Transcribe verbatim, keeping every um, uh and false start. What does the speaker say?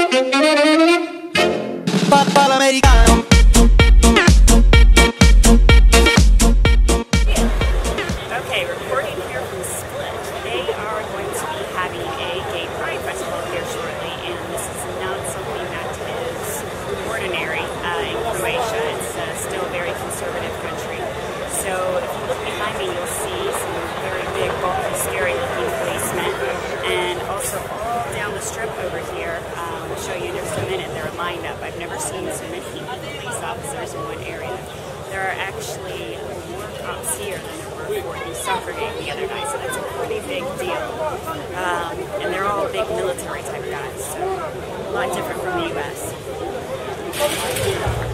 Papà l'americano. Okay, reporting here from Split. They are going to be having a gay pride festival here shortly, and this is not something that is ordinary uh, in Croatia. It's uh, still a very conservative country. So if you look behind me, you'll see some very big, bulky, scary-looking policemen, and also all down the strip over here. Um, I'll show you in just a minute. They're lined up. I've never seen so many police officers in one area. There are actually more cops here than there were for the soccer game the other night, so that's a pretty big deal. Um, and they're all big military type guys, so a lot different from the U S